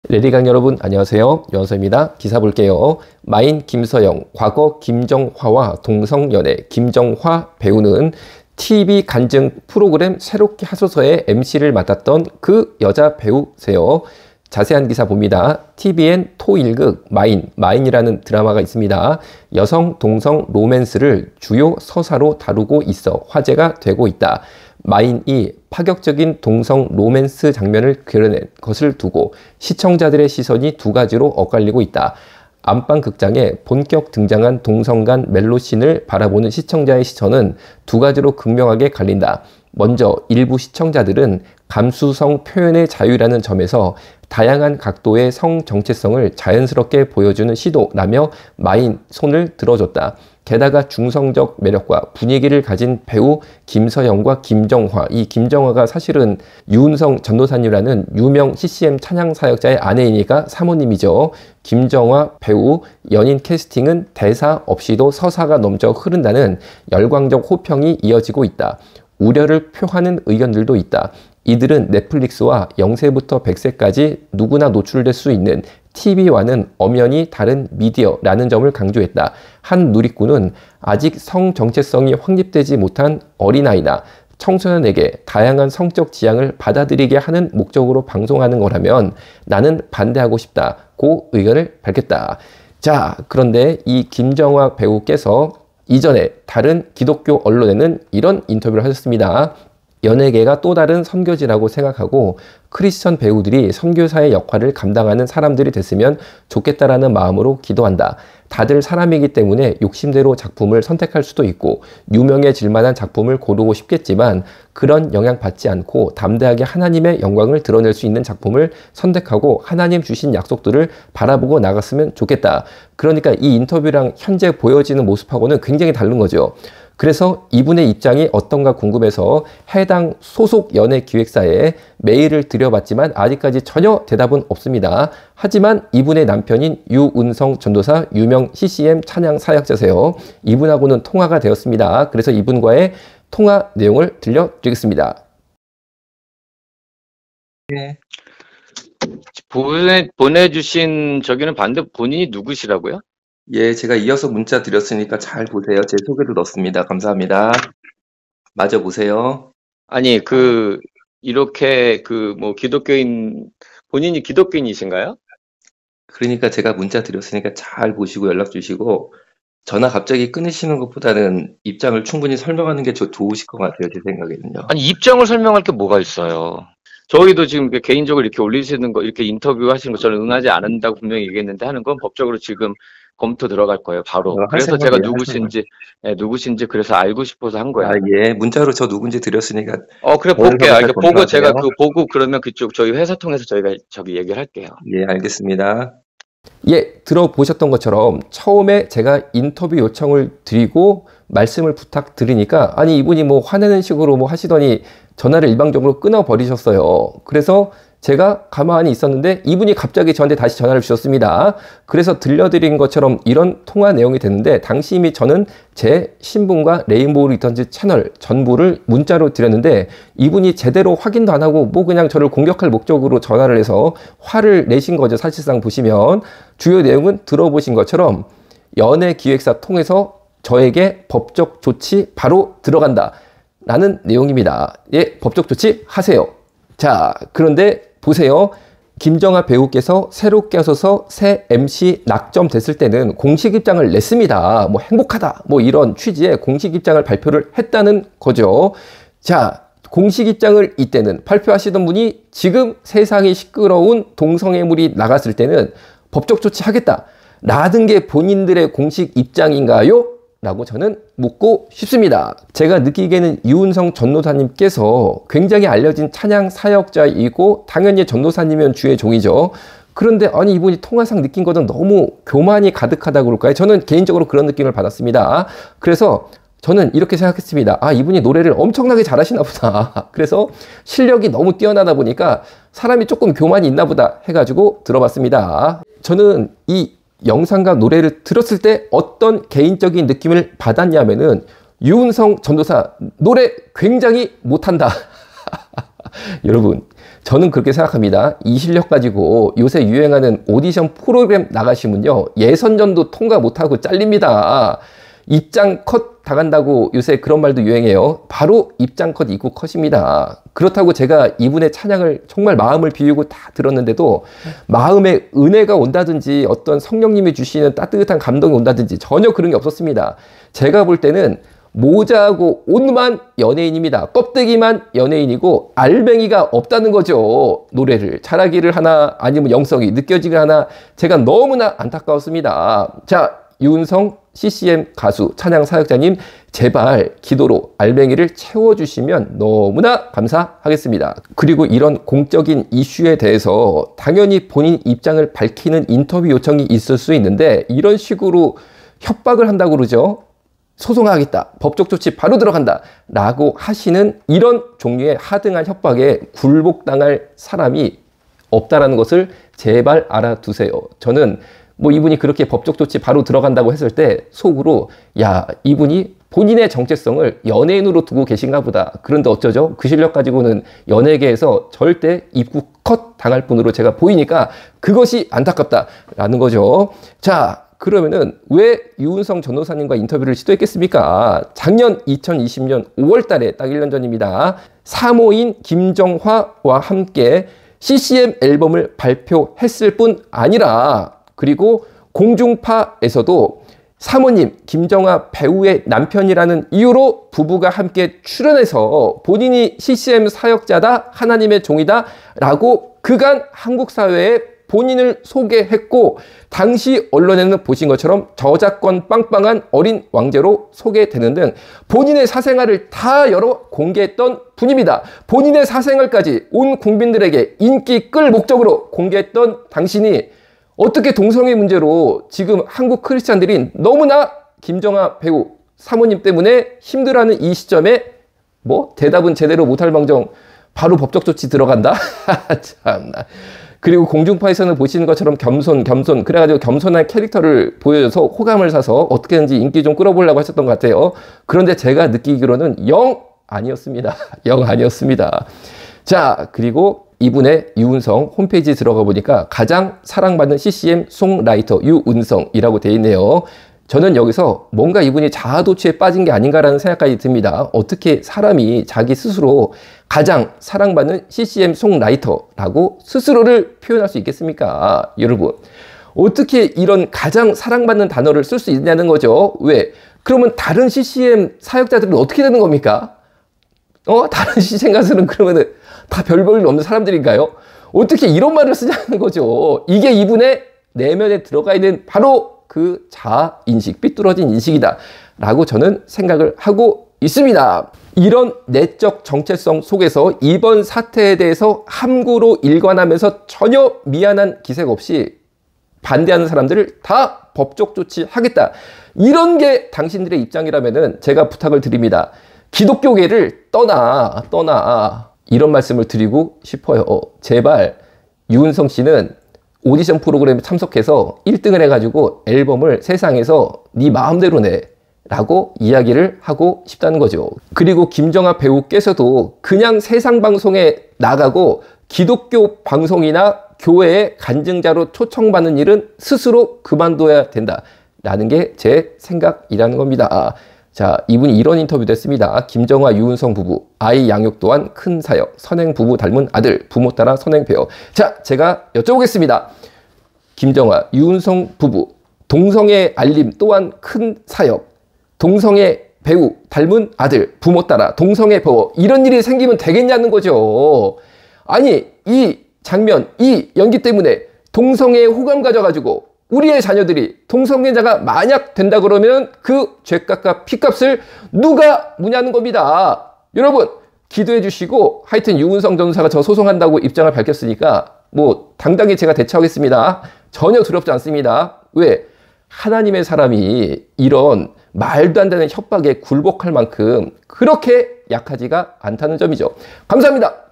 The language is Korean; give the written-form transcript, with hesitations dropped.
레디강 여러분 안녕하세요. 유원서입니다. 기사 볼게요. 마인 김서영, 과거 김정화와 동성연애, 김정화 배우는 TV 간증 프로그램 새롭게 하소서의 MC를 맡았던 그 여자 배우세요. 자세한 기사 봅니다. TVN 토일극 마인이라는 드라마가 있습니다. 여성 동성 로맨스를 주요 서사로 다루고 있어 화제가 되고 있다. 마인이 파격적인 동성 로맨스 장면을 그려낸 것을 두고 시청자들의 시선이 두 가지로 엇갈리고 있다. 안방 극장에 본격 등장한 동성 간 멜로씬을 바라보는 시청자의 시선은 두 가지로 극명하게 갈린다. 먼저 일부 시청자들은 감수성 표현의 자유라는 점에서 다양한 각도의 성 정체성을 자연스럽게 보여주는 시도라며 마인 손을 들어줬다. 게다가 중성적 매력과 분위기를 가진 배우 김서영과 김정화, 이 김정화가 사실은 유은성 전도사님이라는 유명 CCM 찬양 사역자의 아내이니까 사모님이죠. 김정화 배우 연인 캐스팅은 대사 없이도 서사가 넘쳐 흐른다는 열광적 호평이 이어지고 있다. 우려를 표하는 의견들도 있다. 이들은 넷플릭스와 0세부터 100세까지 누구나 노출될 수 있는 TV와는 엄연히 다른 미디어라는 점을 강조했다. 한 누리꾼은 아직 성 정체성이 확립되지 못한 어린아이나 청소년에게 다양한 성적 지향을 받아들이게 하는 목적으로 방송하는 거라면 나는 반대하고 싶다고 의견을 밝혔다. 자, 그런데 이 김정화 배우께서 이전에 다른 기독교 언론에는 이런 인터뷰를 하셨습니다. 연예계가 또 다른 선교지라고 생각하고 크리스천 배우들이 선교사의 역할을 감당하는 사람들이 됐으면 좋겠다라는 마음으로 기도한다. 다들 사람이기 때문에 욕심대로 작품을 선택할 수도 있고 유명해질 만한 작품을 고르고 싶겠지만 그런 영향 받지 않고 담대하게 하나님의 영광을 드러낼 수 있는 작품을 선택하고 하나님 주신 약속들을 바라보고 나갔으면 좋겠다. 그러니까 이 인터뷰랑 현재 보여지는 모습하고는 굉장히 다른 거죠. 그래서 이분의 입장이 어떤가 궁금해서 해당 소속 연예기획사에 메일을 드려봤지만 아직까지 전혀 대답은 없습니다. 하지만 이분의 남편인 유은성 전도사 유명 CCM 찬양 사역자세요. 이분하고는 통화가 되었습니다. 그래서 이분과의 통화 내용을 들려드리겠습니다. 네. 보내주신 저기는 반대 본인이 누구시라고요? 예, 제가 이어서 문자 드렸으니까 잘 보세요. 제 소개도 넣습니다. 감사합니다. 마저 보세요. 아니 이렇게 뭐 본인이 기독교인이신가요? 그러니까 제가 문자 드렸으니까 잘 보시고 연락 주시고 전화 갑자기 끊으시는 것보다는 입장을 충분히 설명하는 게 좋으실 것 같아요. 제 생각에는요. 아니 입장을 설명할 게 뭐가 있어요? 저희도 지금 개인적으로 이렇게 올리시는 거, 이렇게 인터뷰 하시는 거 저는 응하지 않는다고 분명히 얘기했는데 하는 건 법적으로 지금 검토 들어갈 거예요, 바로. 그래서 제가 누구신지 그래서 알고 싶어서 한 거예요. 아, 예. 문자로 저 누군지 드렸으니까. 그래, 볼게요. 보고 제가 보고 그러면 그쪽 저희 회사 통해서 저희가 얘기를 할게요. 예, 알겠습니다. 예, 들어보셨던 것처럼 처음에 제가 인터뷰 요청을 드리고 말씀을 부탁드리니까 아니 이분이 뭐 화내는 식으로 뭐 하시더니 전화를 일방적으로 끊어버리셨어요. 그래서 제가 가만히 있었는데 이분이 갑자기 저한테 다시 전화를 주셨습니다. 그래서 들려드린 것처럼 이런 통화 내용이 됐는데 당시 이미 저는 제 신분과 레인보우 리턴즈 채널 전부를 문자로 드렸는데 이분이 제대로 확인도 안 하고 뭐 그냥 저를 공격할 목적으로 전화를 해서 화를 내신 거죠. 사실상 보시면 주요 내용은 들어보신 것처럼 연예기획사 통해서 저에게 법적 조치 바로 들어간다 라는 내용입니다. 예, 법적 조치 하세요. 자, 그런데 보세요. 김정화 배우께서 새롭게 하소서 새 MC 낙점됐을 때는 공식 입장을 냈습니다. 뭐 행복하다 뭐 이런 취지의 공식 입장을 발표를 했다는 거죠. 자, 공식 입장을 이때는 발표하시던 분이 지금 세상이 시끄러운 동성애물이 나갔을 때는 법적 조치하겠다 라는 게 본인들의 공식 입장인가요? 라고 저는 묻고 싶습니다. 제가 느끼기에는 유은성 전도사님께서 굉장히 알려진 찬양 사역자이고 당연히 전도사님이면 주의 종이죠. 그런데 아니 이분이 통화상 느낀 것은 너무 교만이 가득하다고 그럴까요? 저는 개인적으로 그런 느낌을 받았습니다. 그래서 저는 이렇게 생각했습니다. 아, 이분이 노래를 엄청나게 잘하시나 보다. 그래서 실력이 너무 뛰어나다 보니까 사람이 조금 교만이 있나 보다 해가지고 들어봤습니다. 저는 이 영상과 노래를 들었을 때 어떤 개인적인 느낌을 받았냐면은 유은성 전도사 노래 굉장히 못한다. 여러분 저는 그렇게 생각합니다. 이 실력 가지고 요새 유행하는 오디션 프로그램 나가시면요, 예선전도 통과 못하고 잘립니다. 입장 컷 당한다고 요새 그런 말도 유행해요. 바로 입장 컷 입구 컷입니다. 그렇다고 제가 이분의 찬양을 정말 마음을 비우고 다 들었는데도 마음에 은혜가 온다든지 어떤 성령님이 주시는 따뜻한 감동이 온다든지 전혀 그런 게 없었습니다. 제가 볼 때는 모자하고 옷만 연예인입니다. 껍데기만 연예인이고 알맹이가 없다는 거죠. 노래를 잘하기를 하나 아니면 영성이 느껴지기를 하나, 제가 너무나 안타까웠습니다. 자, 유은성 CCM 가수 찬양 사역자님, 제발 기도로 알맹이를 채워주시면 너무나 감사하겠습니다. 그리고 이런 공적인 이슈에 대해서 당연히 본인 입장을 밝히는 인터뷰 요청이 있을 수 있는데, 이런 식으로 협박을 한다고 그러죠. 소송하겠다, 법적 조치 바로 들어간다 라고 하시는 이런 종류의 하등한 협박에 굴복당할 사람이 없다라는 것을 제발 알아두세요. 저는 뭐 이분이 그렇게 법적 조치 바로 들어간다고 했을 때 속으로, 야, 이분이 본인의 정체성을 연예인으로 두고 계신가 보다. 그런데 어쩌죠? 그 실력 가지고는 연예계에서 절대 입구 컷 당할 분으로 제가 보이니까 그것이 안타깝다라는 거죠. 자, 그러면은 왜 유은성 전도사님과 인터뷰를 시도했겠습니까? 작년 2020년 5월 달에 딱 1년 전입니다. 사모인 김정화와 함께 CCM 앨범을 발표했을 뿐 아니라, 그리고 공중파에서도 사모님 김정화 배우의 남편이라는 이유로 부부가 함께 출연해서 본인이 CCM 사역자다, 하나님의 종이다 라고 그간 한국 사회에 본인을 소개했고, 당시 언론에는 보신 것처럼 저작권 빵빵한 어린 왕자로 소개되는 등 본인의 사생활을 다 열어 공개했던 분입니다. 본인의 사생활까지 온 국민들에게 인기 끌 목적으로 공개했던 당신이 어떻게 동성애 문제로 지금 한국 크리스찬들이 너무나 김정화 배우 사모님 때문에 힘들어하는 이 시점에 뭐 대답은 제대로 못할 망정 바로 법적 조치 들어간다? 참나. 그리고 공중파에서는 보시는 것처럼 겸손 그래가지고 겸손한 캐릭터를 보여줘서 호감을 사서 어떻게든지 인기 좀 끌어보려고 하셨던 것 같아요. 그런데 제가 느끼기로는 영 아니었습니다. 영 아니었습니다. 자, 그리고 이분의 유은성 홈페이지에 들어가 보니까 가장 사랑받는 CCM 송라이터 유은성이라고 되어 있네요. 저는 여기서 뭔가 이분이 자아도취에 빠진 게 아닌가라는 생각까지 듭니다. 어떻게 사람이 자기 스스로 가장 사랑받는 CCM 송라이터라고 스스로를 표현할 수 있겠습니까? 여러분, 어떻게 이런 가장 사랑받는 단어를 쓸 수 있냐는 거죠. 왜? 그러면 다른 CCM 사역자들은 어떻게 되는 겁니까? 다른 CCM 가수는 그러면은 다 별 볼 일 없는 사람들인가요? 어떻게 이런 말을 쓰냐는 거죠. 이게 이분의 내면에 들어가 있는 바로 그 자아인식, 삐뚤어진 인식이다 라고 저는 생각을 하고 있습니다. 이런 내적 정체성 속에서 이번 사태에 대해서 함구로 일관하면서 전혀 미안한 기색 없이 반대하는 사람들을 다 법적 조치하겠다, 이런 게 당신들의 입장이라면은 제가 부탁을 드립니다. 기독교계를 떠나 이런 말씀을 드리고 싶어요. 제발 유은성 씨는 오디션 프로그램에 참석해서 1등을 해가지고 앨범을 세상에서 네 마음대로 내 라고 이야기를 하고 싶다는 거죠. 그리고 김정화 배우께서도 그냥 세상 방송에 나가고 기독교 방송이나 교회의 간증자로 초청받는 일은 스스로 그만둬야 된다 라는 게 제 생각이라는 겁니다. 자, 이분이 이런 인터뷰도 했습니다. 김정화, 유은성 부부, 아이 양육 또한 큰 사역, 선행 부부 닮은 아들, 부모 따라 선행 배우. 자, 제가 여쭤보겠습니다. 김정화, 유은성 부부, 동성애 알림 또한 큰 사역, 동성애 배우 닮은 아들, 부모 따라 동성애 배우, 이런 일이 생기면 되겠냐는 거죠. 아니, 이 장면, 이 연기 때문에 동성애에 호감 가져가지고 우리의 자녀들이 동성애자가 만약 된다 그러면 그 죄값과 피값을 누가 무냐는 겁니다. 여러분, 기도해 주시고, 하여튼 유은성 전도사가 저 소송한다고 입장을 밝혔으니까 뭐 당당히 제가 대처하겠습니다. 전혀 두렵지 않습니다. 왜? 하나님의 사람이 이런 말도 안 되는 협박에 굴복할 만큼 그렇게 약하지가 않다는 점이죠. 감사합니다.